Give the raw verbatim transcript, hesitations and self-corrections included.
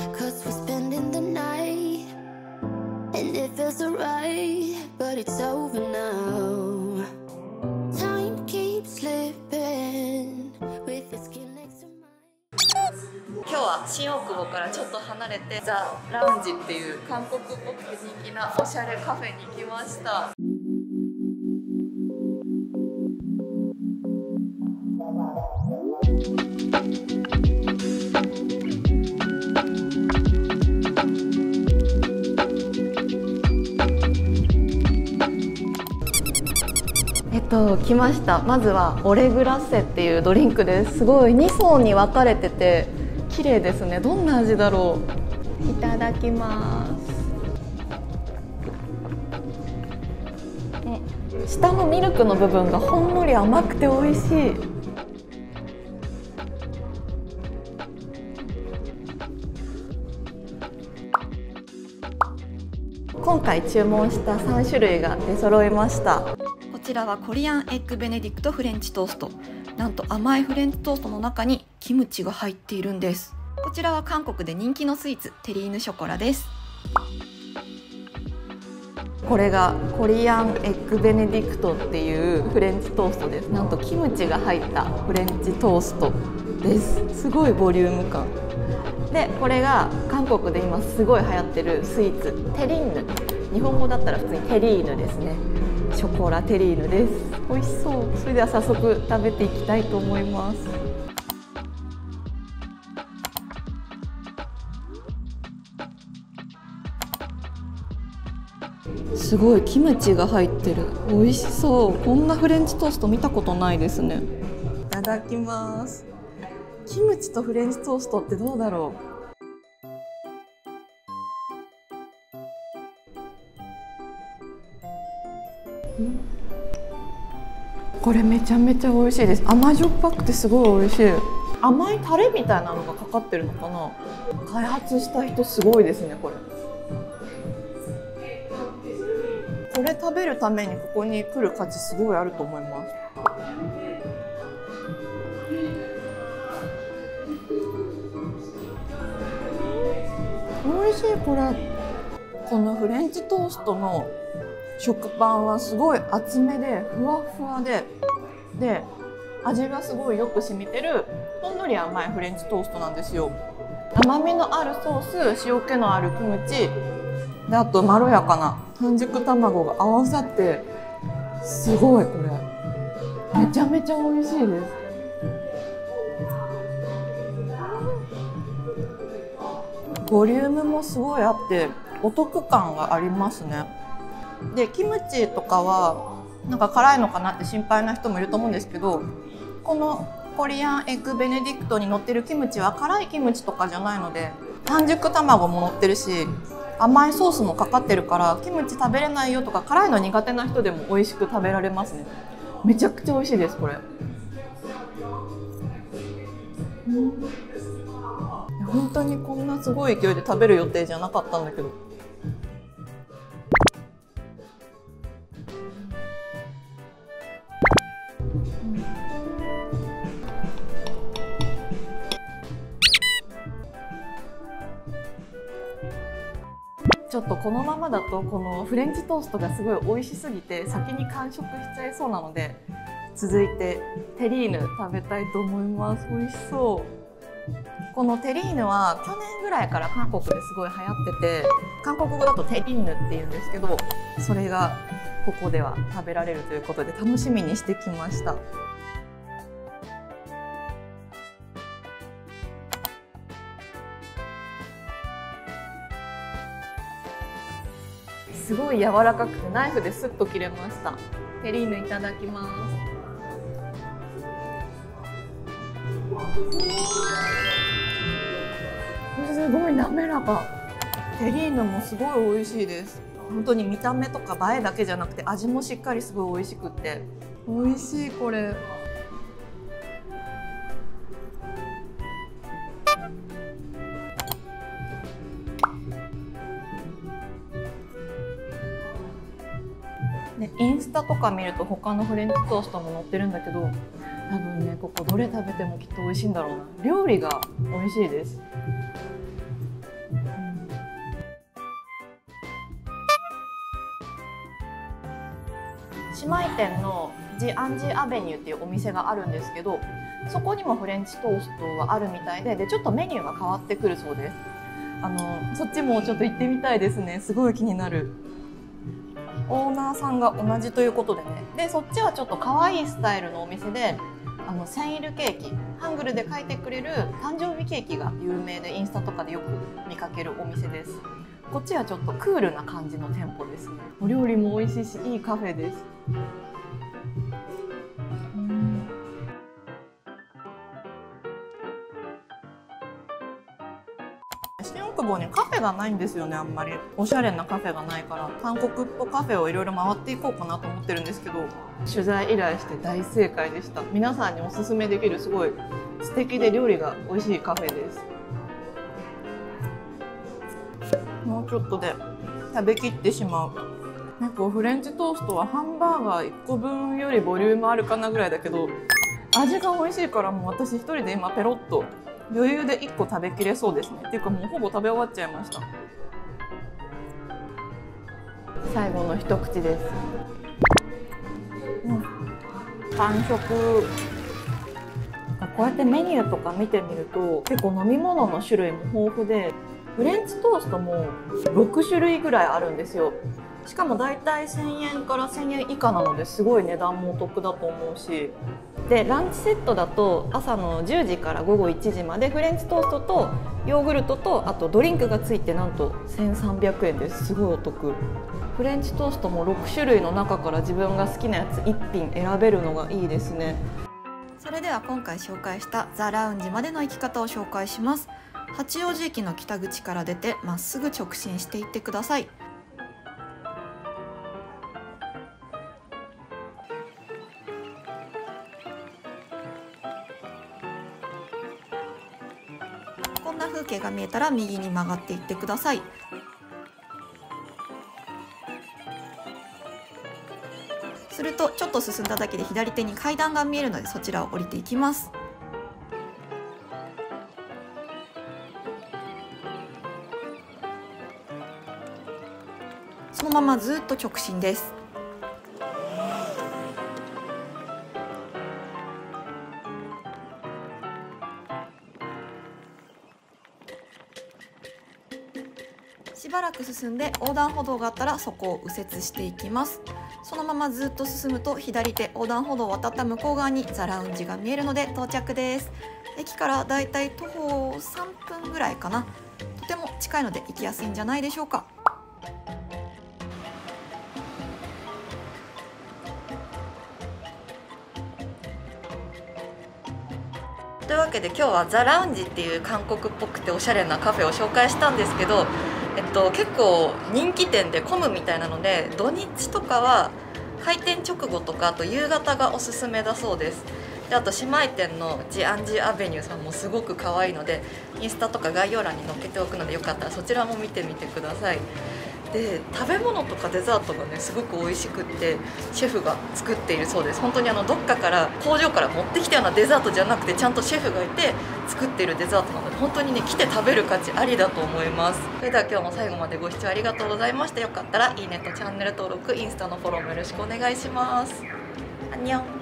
'cause we're spending the night and it feels alright, but it's over now. Time keeps slipping with the skin next to mine. 今日は新大久保からちょっと離れてザ・ラウンジっていう韓国っぽくて人気なおしゃれカフェに来ました。えっと来ました。まずはオレグラッセっていうドリンクです。すごいに層に分かれてて綺麗ですね。どんな味だろう。いただきます。うん、下のミルクの部分がほんのり甘くて美味しい。今回注文したさん種類が出揃いました。こちらはコリアンエッグベネディクトフレンチトースト。なんと甘いフレンチトーストの中にキムチが入っているんです。こちらは韓国で人気のスイーツテリーヌショコラです。これがコリアンエッグベネディクトっていうフレンチトーストです。なんとキムチが入ったフレンチトーストです。すごいボリューム感で、これが韓国で今すごい流行ってるスイーツテリーヌ。日本語だったら普通にテリーヌですね。ショコラテリーヌです。美味しそう。それでは早速食べていきたいと思います。すごいキムチが入ってる。美味しそう。こんなフレンチトースト見たことないですね。いただきます。キムチとフレンチトーストってどうだろう。これめちゃめちゃ美味しいです。甘じょっぱくてすごい美味しい。甘いタレみたいなのがかかってるのかな。開発した人すごいですね。これこれ食べるためにここに来る価値すごいあると思います。美味しい。これこのフレンチトーストの食パンはすごい厚めでふわふわでで味がすごいよく染みてるほんのり甘いフレンチトーストなんですよ。甘みのあるソース、塩気のあるキムチで、あとまろやかな半熟卵が合わさってすごい、これめちゃめちゃ美味しいです。ボリュームもすごいあってお得感がありますね。でキムチとかはなんか辛いのかなって心配な人もいると思うんですけど、このコリアンエッグベネディクトに乗ってるキムチは辛いキムチとかじゃないので、半熟卵も乗ってるし甘いソースもかかってるから、キムチ食べれないよとか辛いの苦手な人でも美味しく食べられますね。めちゃくちゃ美味しいです。これ、うん、本当にこんなすごい勢いで食べる予定じゃなかったんだけど。ちょっとこのままだとこのフレンチトーストがすごい美味しすぎて先に完食しちゃいそうなので、続いてテリーヌ食べたいと思います。美味しそう。このテリーヌは去年ぐらいから韓国ですごい流行ってて、韓国語だとテリーヌっていうんですけど、それがここでは食べられるということで楽しみにしてきました。すごい柔らかくてナイフでスッと切れました。テリーヌいただきます。すごい滑らか。テリーヌもすごい美味しいです。本当に見た目とか映えだけじゃなくて味もしっかりすごい美味しくって美味しい。これでインスタとか見ると他のフレンチトーストも載ってるんだけど、多分ねここどれ食べてもきっと美味しいんだろうな。料理が美味しいです。 姉妹店のジ・アンジアベニューっていうお店があるんですけど、そこにもフレンチトーストはあるみたいで、でちょっとメニューが変わってくるそうです。あのそっちもちょっと行ってみたいですね。すごい気になる。オーナーさんが同じということでね。でそっちはちょっと可愛いスタイルのお店で、あのセンイルケーキ、ハングルで書いてくれる誕生日ケーキが有名で、インスタとかでよく見かけるお店です。こっちはちょっとクールな感じの店舗ですね。お料理も美味しいし、いいカフェです。新大久保にカフェがないんですよね。あんまりおしゃれなカフェがないから、韓国っぽカフェをいろいろ回っていこうかなと思ってるんですけど、取材依頼して大正解でした。皆さんにおすすめできるすごい素敵で料理が美味しいカフェです。もうちょっとで食べきってしまう。結構フレンチトーストはハンバーガーいっこぶんよりボリュームあるかなぐらいだけど、味が美味しいからもう私一人で今ペロッと余裕でいっこ食べきれそうですね。っていうかもうほぼ食べ終わっちゃいました。最後の一口です。うん、完食。こうやってメニューとか見てみると結構飲み物の種類も豊富で、フレンチトーストもろくしゅるいぐらいあるんですよ。しかもだいたいせんえんからせんえん以下なので、すごい値段もお得だと思うし、でランチセットだと朝のじゅうじからごごいちじまでフレンチトーストとヨーグルトとあとドリンクがついてなんとせんさんびゃくえんです。すごいお得。フレンチトーストもろくしゅるいの中から自分が好きなやついっぴん選べるのがいいですね。 それでは今回紹介したザ・ラウンジまでの行き方を紹介します。八王子駅の北口から出てまっすぐ直進していってください。こんな風景が見えたら右に曲がっていってください。するとちょっと進んだだけで左手に階段が見えるので、そちらを降りていきます。そのままずっと直進です。しばらく進んで横断歩道があったらそこを右折していきます。そのままずっと進むと左手横断歩道を渡った向こう側にザ・ラウンジが見えるので到着です。駅からだいたい徒歩さんぷんぐらいかな。とても近いので行きやすいんじゃないでしょうか。というわけで今日はザ・ラウンジっていう韓国っぽくておしゃれなカフェを紹介したんですけど、えっと、結構人気店で混むみたいなので、土日とかは開店直後とかあと夕方がおすすめだそうです。であと姉妹店のジ・アンジアベニューさんもすごく可愛いので、インスタとか概要欄に載っけておくのでよかったらそちらも見てみてください。で食べ物とかデザートがねすごく美味しくって、シェフが作っているそうです。本当にあのどっかから工場から持ってきたようなデザートじゃなくて、ちゃんとシェフがいて作っているデザートなので、本当にね来て食べる価値ありだと思います。それでは今日も最後までご視聴ありがとうございました。よかったらいいねとチャンネル登録、インスタのフォローもよろしくお願いします。アンニョン。